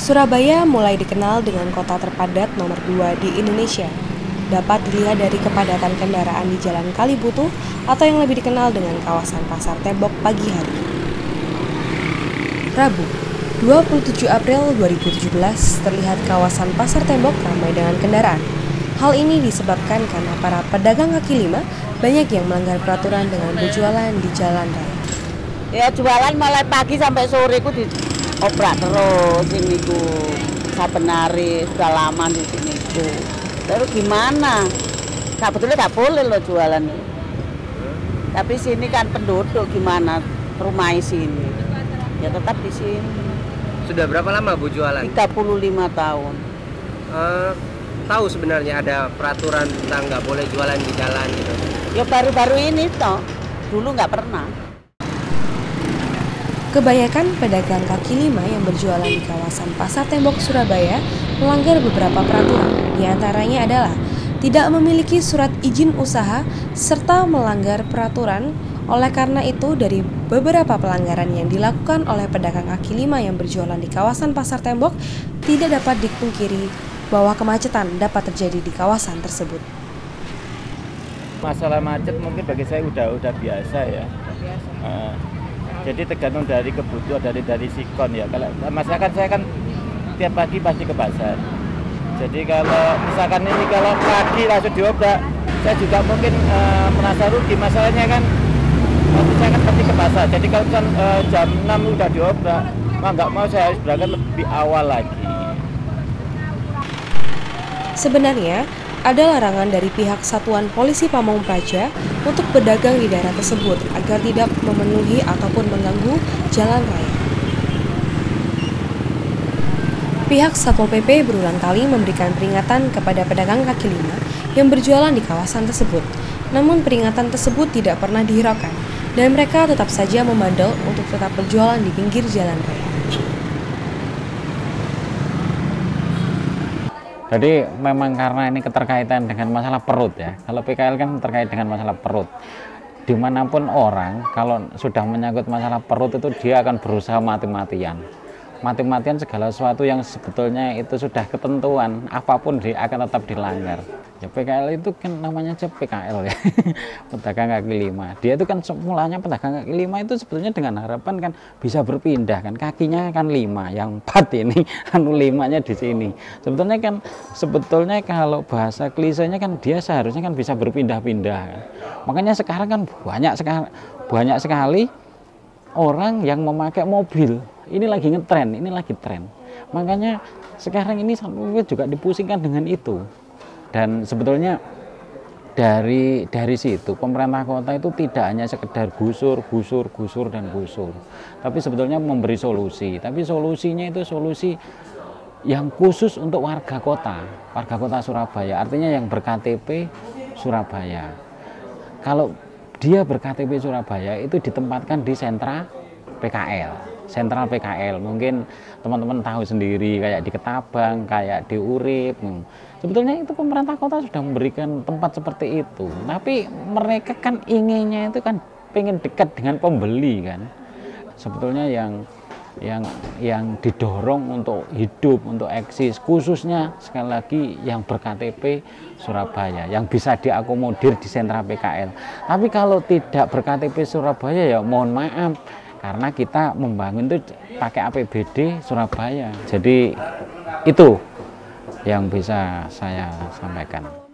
Surabaya mulai dikenal dengan kota terpadat nomor 2 di Indonesia. Dapat dilihat dari kepadatan kendaraan di Jalan Kalibutuh atau yang lebih dikenal dengan kawasan Pasar Tembok pagi hari. Rabu, 27 April 2017 terlihat kawasan Pasar Tembok ramai dengan kendaraan. Hal ini disebabkan karena para pedagang kaki lima banyak yang melanggar peraturan dengan berjualan di jalan raya. Ya jualan mulai pagi sampai sore ku diobrak terus ini ku. Saben hari sudah lama di sini ku. Terus gimana? Sebetulnya nggak boleh loh jualan. Tapi sini kan penduduk gimana rumah sini. Ya tetap di sini. Sudah berapa lama Bu jualan? 35 tahun. Tahu sebenarnya ada peraturan tentang nggak boleh jualan di jalan gitu? Ya baru-baru ini toh. Dulu nggak pernah. Kebanyakan pedagang kaki lima yang berjualan di kawasan Pasar Tembok Surabaya melanggar beberapa peraturan. Di antaranya adalah tidak memiliki surat izin usaha serta melanggar peraturan. Oleh karena itu, dari beberapa pelanggaran yang dilakukan oleh pedagang kaki lima yang berjualan di kawasan Pasar Tembok, tidak dapat dipungkiri bahwa kemacetan dapat terjadi di kawasan tersebut. Masalah macet mungkin bagi saya udah biasa ya. Jadi tergantung dari kebutuhan dari sikon ya. Kalau masyarakat saya kan tiap pagi pasti ke pasar. Jadi kalau misalkan ini kalau pagi langsung diobrak, saya juga mungkin merasa rugi. Masalahnya kan saya kan pasti ke pasar. Jadi kalau kan jam 6 udah diobrak, mau nggak mau saya harus berangkat lebih awal lagi. Sebenarnya, ada larangan dari pihak Satuan Polisi Pamong Praja untuk berdagang di daerah tersebut agar tidak memenuhi ataupun mengganggu jalan raya. Pihak Satpol PP berulang kali memberikan peringatan kepada pedagang kaki lima yang berjualan di kawasan tersebut. Namun peringatan tersebut tidak pernah dihiraukan dan mereka tetap saja membandel untuk tetap berjualan di pinggir jalan raya. Jadi memang karena ini keterkaitan dengan masalah perut ya. Kalau PKL kan terkait dengan masalah perut. Dimanapun orang kalau sudah menyangkut masalah perut itu dia akan berusaha mati-matian. Mati-matian segala sesuatu yang sebetulnya itu sudah ketentuan, apapun akan tetap dilanggar. Ya PKL itu kan namanya aja PKL ya, pedagang kaki lima. Dia itu kan semulanya pedagang kaki lima itu sebetulnya dengan harapan kan bisa berpindah kan, kakinya kan 5, yang 4 ini limanya di sini. Sebetulnya kalau bahasa klisenya kan dia seharusnya kan bisa berpindah-pindah kan. Makanya sekarang kan banyak sekali orang yang memakai mobil. Ini lagi ngetren, ini lagi tren. Makanya sekarang ini sampai juga dipusingkan dengan itu. Dan sebetulnya dari situ pemerintah kota itu tidak hanya sekedar gusur, tapi sebetulnya memberi solusi. Tapi solusinya itu solusi yang khusus untuk warga kota Surabaya. Artinya yang ber-KTP Surabaya. Kalau dia ber-KTP Surabaya itu ditempatkan di sentral PKL. Mungkin teman-teman tahu sendiri kayak di Ketabang, kayak di Urip. Sebetulnya itu pemerintah kota sudah memberikan tempat seperti itu. Tapi mereka kan inginnya itu kan pengen dekat dengan pembeli kan. Sebetulnya yang didorong untuk hidup, untuk eksis, khususnya sekali lagi yang ber-KTP Surabaya, yang bisa diakomodir di sentra PKL. Tapi kalau tidak ber-KTP Surabaya ya mohon maaf, karena kita membangun itu pakai APBD Surabaya. Jadi itu yang bisa saya sampaikan.